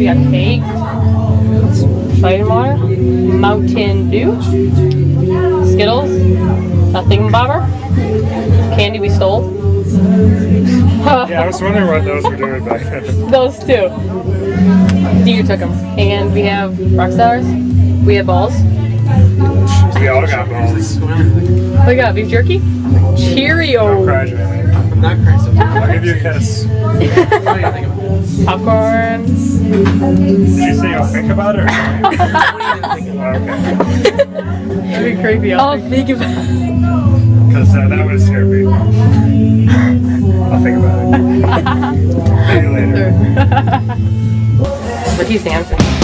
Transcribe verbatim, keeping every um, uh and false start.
got cake, vitamin water, Mountain Dew, Skittles, a thingamabobber, candy we stole. Yeah, I was wondering what those were doing back then. Those two. Deer took them. And we have rock stars. We have balls. We all got balls. We got beef jerky. Cheerios. Don't cry, Jamie. I'm not crazy. I'll give you a kiss. Popcorn. Did you say you'll think about it or something? Okay. That'd be creepy. I'll think about it. Because uh, that would scare me. I'll think about it. Maybe later. But he's dancing.